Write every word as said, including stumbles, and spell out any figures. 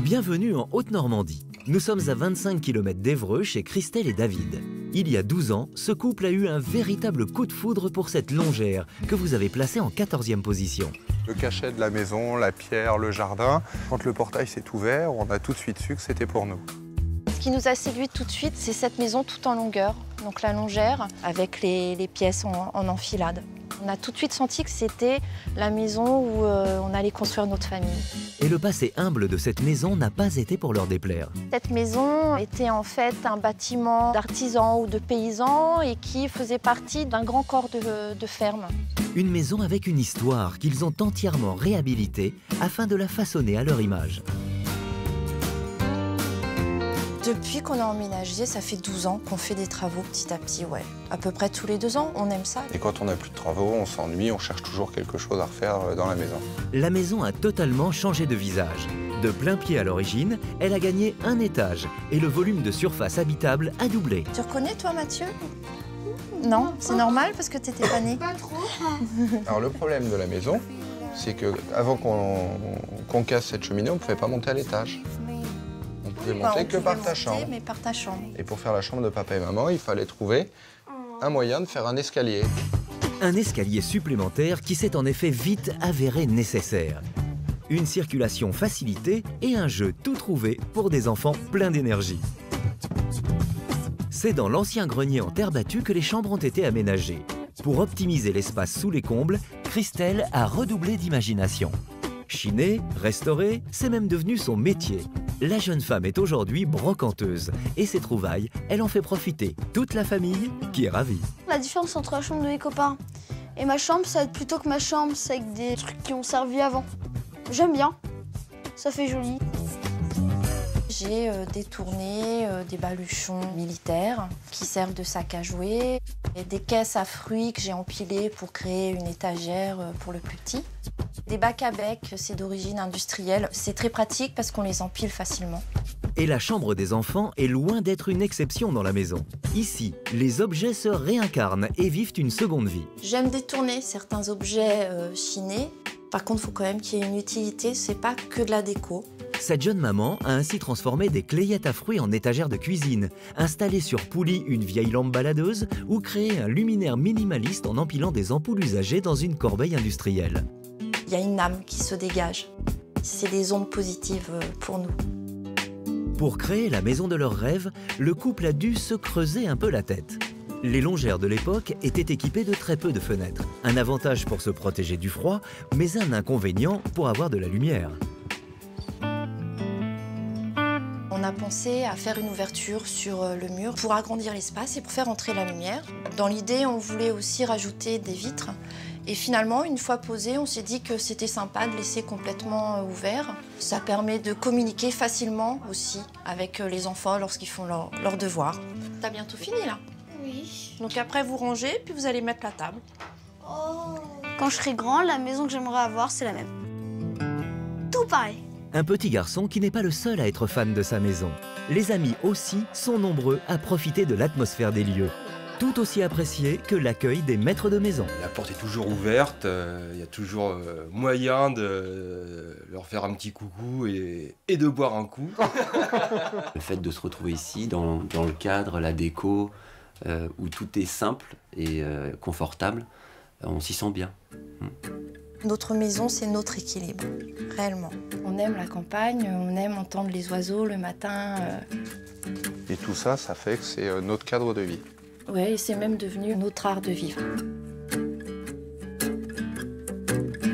Bienvenue en Haute-Normandie. Nous sommes à vingt-cinq kilomètres d'Évreux chez Christelle et David. Il y a douze ans, ce couple a eu un véritable coup de foudre pour cette longère que vous avez placée en quatorzième position. Le cachet de la maison, la pierre, le jardin. Quand le portail s'est ouvert, on a tout de suite su que c'était pour nous. Ce qui nous a séduit tout de suite, c'est cette maison tout en longueur, donc la longère avec les, les pièces en, en enfilade. On a tout de suite senti que c'était la maison où euh, on allait construire notre famille. Et le passé humble de cette maison n'a pas été pour leur déplaire. Cette maison était en fait un bâtiment d'artisans ou de paysans et qui faisait partie d'un grand corps de, de ferme. Une maison avec une histoire qu'ils ont entièrement réhabilitée afin de la façonner à leur image. Depuis qu'on a emménagé, ça fait douze ans qu'on fait des travaux petit à petit, ouais. À peu près tous les deux ans, on aime ça. Et quand on n'a plus de travaux, on s'ennuie, on cherche toujours quelque chose à refaire dans la maison. La maison a totalement changé de visage. De plein pied à l'origine, elle a gagné un étage et le volume de surface habitable a doublé. Tu reconnais, toi, Mathieu? Non, c'est normal parce que t'étais pas né. Pas trop. Alors le problème de la maison, c'est qu'avant qu'on qu'on casse cette cheminée, on ne pouvait pas monter à l'étage. On pouvait monter Enfin, on que pouvait par ta monter, chambre. mais par ta chambre. Et pour faire la chambre de papa et maman, il fallait trouver un moyen de faire un escalier. Un escalier supplémentaire qui s'est en effet vite avéré nécessaire. Une circulation facilitée et un jeu tout trouvé pour des enfants pleins d'énergie. C'est dans l'ancien grenier en terre battue que les chambres ont été aménagées. Pour optimiser l'espace sous les combles, Christelle a redoublé d'imagination. Chiner, restaurer, c'est même devenu son métier. La jeune femme est aujourd'hui brocanteuse et ses trouvailles, elle en fait profiter toute la famille qui est ravie. La différence entre la chambre de mes copains et ma chambre, ça va être plutôt que ma chambre, c'est avec des trucs qui ont servi avant. J'aime bien, ça fait joli. J'ai euh, détourné euh, des baluchons militaires qui servent de sac à jouer et des caisses à fruits que j'ai empilées pour créer une étagère euh, pour le plus petit. Des bacs à bec, c'est d'origine industrielle. C'est très pratique parce qu'on les empile facilement. Et la chambre des enfants est loin d'être une exception dans la maison. Ici, les objets se réincarnent et vivent une seconde vie. J'aime détourner certains objets euh, chinés. Par contre, il faut quand même qu'il y ait une utilité, c'est pas que de la déco. Cette jeune maman a ainsi transformé des clayettes à fruits en étagères de cuisine, installé sur poulie une vieille lampe baladeuse ou créé un luminaire minimaliste en empilant des ampoules usagées dans une corbeille industrielle. Il y a une âme qui se dégage. C'est des ondes positives pour nous. Pour créer la maison de leurs rêves, le couple a dû se creuser un peu la tête. Les longères de l'époque étaient équipées de très peu de fenêtres. Un avantage pour se protéger du froid, mais un inconvénient pour avoir de la lumière. On a pensé à faire une ouverture sur le mur pour agrandir l'espace et pour faire entrer la lumière. Dans l'idée, on voulait aussi rajouter des vitres. Et finalement, une fois posé, on s'est dit que c'était sympa de laisser complètement ouvert. Ça permet de communiquer facilement aussi avec les enfants lorsqu'ils font leur, leur devoir. T'as bientôt fini là? Oui. Donc après, vous rangez, puis vous allez mettre la table. Oh. Quand je serai grand, la maison que j'aimerais avoir, c'est la même. Tout pareil. Un petit garçon qui n'est pas le seul à être fan de sa maison. Les amis aussi sont nombreux à profiter de l'atmosphère des lieux. Tout aussi apprécié que l'accueil des maîtres de maison. La porte est toujours ouverte, il euh, y a toujours euh, moyen de euh, leur faire un petit coucou et, et de boire un coup. Le fait de se retrouver ici, dans, dans le cadre, la déco, euh, où tout est simple et euh, confortable, on s'y sent bien. Notre maison, c'est notre équilibre, réellement. On aime la campagne, on aime entendre les oiseaux le matin. Euh... Et tout ça, ça fait que c'est notre cadre de vie. Oui, c'est même devenu notre art de vivre.